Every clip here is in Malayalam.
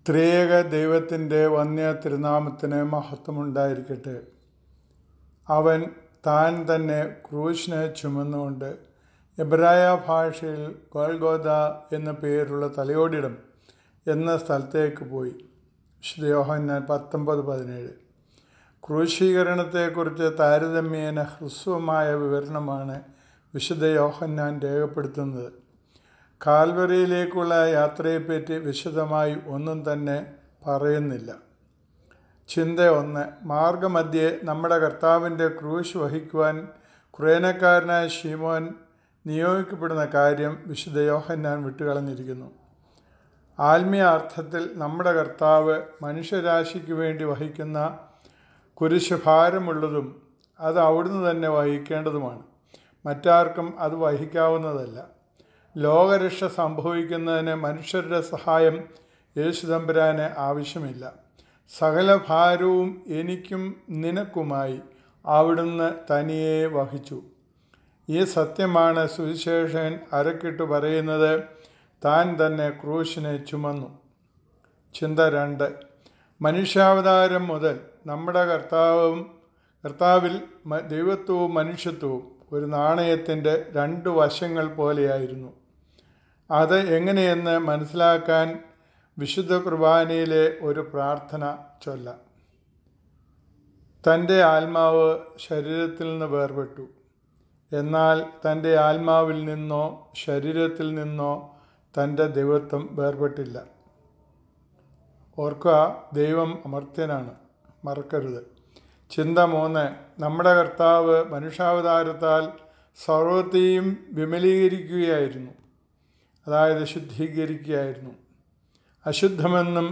ത്രിയേക ദൈവത്തിൻ്റെ വന്യ തിരുനാമത്തിന് മഹത്വമുണ്ടായിരിക്കട്ടെ. അവൻ താൻ തന്നെ ക്രൂശിനെ ചുമന്നുകൊണ്ട് എബ്രായ ഭാഷയിൽ ഗോൽഗോഥ എന്ന പേരുള്ള തലയോടിടം എന്ന സ്ഥലത്തേക്ക് പോയി. വിശുദ്ധ യോഹന്നാൻ 19:17. ക്രൂശീകരണത്തെക്കുറിച്ച് താരതമ്യേന ഹ്രസ്വമായ വിവരണമാണ് വിശുദ്ധ യോഹന്നാൻ രേഖപ്പെടുത്തുന്നത്. കാൽവറിയിലേക്കുള്ള യാത്രയെപ്പറ്റി വിശദമായി ഒന്നും തന്നെ പറയുന്നില്ല. ചിന്ത 1. മാർഗമധ്യേ നമ്മുടെ കർത്താവിൻ്റെ ക്രൂശ് വഹിക്കുവാൻ കുറേനക്കാരനായ ശിമോൻ നിയോഗിക്കപ്പെടുന്ന കാര്യം വിശുദ്ധ യോഹന്നാൻ വിട്ടുകളഞ്ഞിരിക്കുന്നു. ആത്മീയ അർത്ഥത്തിൽ നമ്മുടെ കർത്താവ് മനുഷ്യരാശിക്ക് വേണ്ടി വഹിക്കുന്ന കുരിശ് ഭാരമുള്ളതും അത് അവിടുന്ന് തന്നെ വഹിക്കേണ്ടതുമാണ്. മറ്റാർക്കും അത് വഹിക്കാവുന്നതല്ല. ലോകരക്ഷ സംഭവിക്കുന്നതിന് മനുഷ്യരുടെ സഹായം യേശുതമ്പുരാന് ആവശ്യമില്ല. സകല ഭാരവും എനിക്കും നിനക്കുമായി അവിടുന്ന് തനിയെ വഹിച്ചു. ഈ സത്യമാണ് സുവിശേഷകൻ അരക്കിട്ട് പറയുന്നത്. താൻ തന്നെ ക്രൂശിനെ ചുമന്നു. ചിന്ത 2. മനുഷ്യാവതാരം മുതൽ നമ്മുടെ കർത്താവിൽ ദൈവത്വവും മനുഷ്യത്വവും ഒരു നാണയത്തിൻ്റെ 2 വശങ്ങൾ പോലെയായിരുന്നു. അത് എങ്ങനെയെന്ന് മനസ്സിലാക്കാൻ വിശുദ്ധ കുർബാനയിലെ ഒരു പ്രാർത്ഥന ചൊല്ലാം. തൻ്റെ ആത്മാവ് ശരീരത്തിൽ നിന്ന് വേർപെട്ടു, എന്നാൽ തൻ്റെ ആത്മാവിൽ നിന്നോ ശരീരത്തിൽ നിന്നോ തൻ്റെ ദൈവത്വം വേർപെട്ടില്ല. ഓർക്കുക, ദൈവം അമർത്യനാണ്, മറക്കരുത്. ചിന്ത 3. നമ്മുടെ കർത്താവ് മനുഷ്യാവതാരത്താൽ സർവ്വത്തെയും വിമലീകരിക്കുകയായിരുന്നു, അതായത് ശുദ്ധീകരിക്കുകയായിരുന്നു. അശുദ്ധമെന്നും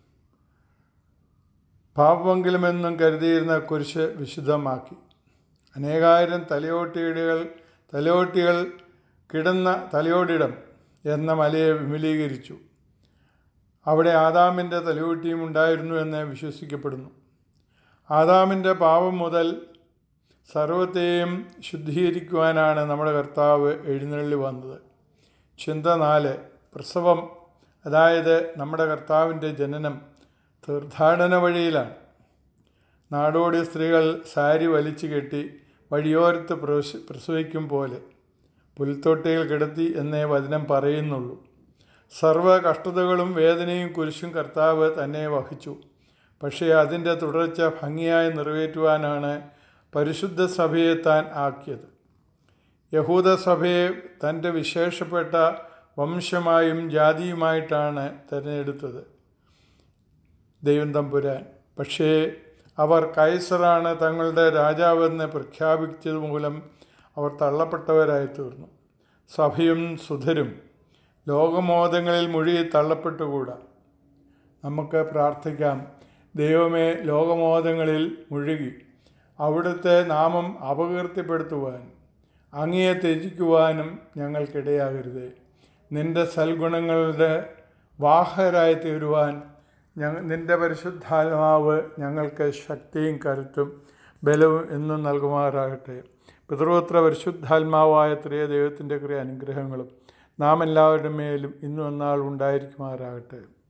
പാപമംഗലമെന്നും കരുതിയിരുന്ന കുരിശ് വിശുദ്ധമാക്കി. അനേകായിരം തലയോട്ടികൾ കിടന്ന തലയോടിടം എന്ന മലയെ വിമലീകരിച്ചു. അവിടെ ആദാമിൻ്റെ തലയോട്ടിയും ഉണ്ടായിരുന്നു എന്ന് വിശ്വസിക്കപ്പെടുന്നു. ആദാമിൻ്റെ പാപം മുതൽ സർവ്വത്തെയും ശുദ്ധീകരിക്കുവാനാണ് നമ്മുടെ കർത്താവ് എഴുന്നള്ളി വന്നത്. ചിന്ത 4. പ്രസവം, അതായത് നമ്മുടെ കർത്താവിൻ്റെ ജനനം തീർത്ഥാടന വഴിയിലാണ്. നാടോടി സ്ത്രീകൾ സാരി വലിച്ചു കെട്ടി വഴിയോരത്ത് പ്രസവിക്കും പോലെ പുൽത്തൊട്ടിയിൽ കിടത്തി എന്നേ വചനം പറയുന്നുള്ളൂ. സർവ്വ കഷ്ടതകളും വേദനയും കുരിശും കർത്താവ് തന്നെ വഹിച്ചു. പക്ഷേ അതിൻ്റെ തുടർച്ച ഭംഗിയായി നിറവേറ്റുവാനാണ് പരിശുദ്ധ സഭയെ താൻ ആക്കിയത്. യഹൂദ സഭയെ തൻ്റെ വിശേഷപ്പെട്ട വംശമായും ജാതിയുമായിട്ടാണ് തിരഞ്ഞെടുത്തത് ദൈവം തമ്പുരാൻ. പക്ഷേ അവർ കൈസറാണ് തങ്ങളുടെ രാജാവെന്ന് പ്രഖ്യാപിച്ചത് മൂലം അവർ തള്ളപ്പെട്ടവരായി തീർന്നു. സഭയും സുധരും ലോകമോഹങ്ങളിൽ മുഴുകി തള്ളപ്പെട്ടുകൂടാ. നമുക്ക് പ്രാർത്ഥിക്കാം. ദൈവമേ, ലോകമോഹങ്ങളിൽ മുഴുകി അവിടുത്തെ നാമം അപകീർത്തിപ്പെടുത്തുവാനും അങ്ങയെ ത്യജിക്കുവാനും ഞങ്ങൾക്കിടയാകരുതേ. നിൻ്റെ സൽഗുണങ്ങളുടെ വാഹകരായി തീരുവാൻ നിൻ്റെ പരിശുദ്ധാത്മാവ് ഞങ്ങൾക്ക് ശക്തിയും കരുത്തും ബലവും എന്നും നൽകുമാറാകട്ടെ. പിതൃപുത്ര പരിശുദ്ധാത്മാവായ ത്രിയേക ദൈവത്തിൻ്റെ അനുഗ്രഹങ്ങളും നാം എല്ലാവരുടെ മേലും ഇന്നും എന്നാൾ ഉണ്ടായിരിക്കുമാറാകട്ടെ.